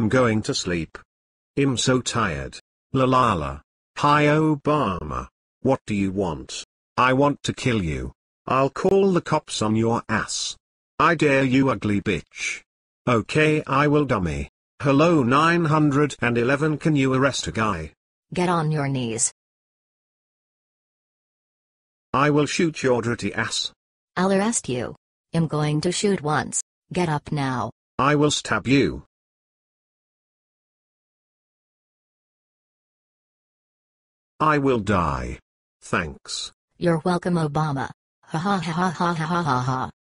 going to sleep. I'm so tired. La la la. Hi Obama. What do you want? I want to kill you. I'll call the cops on your ass. I dare you, ugly bitch. Okay, I will, dummy. Hello 911, can you arrest a guy? Get on your knees. I will shoot your dirty ass. I'll arrest you. I'm going to shoot once. Get up now. I will stab you. I will die. Thanks. You're welcome, Obama. Ha ha ha ha ha ha ha ha.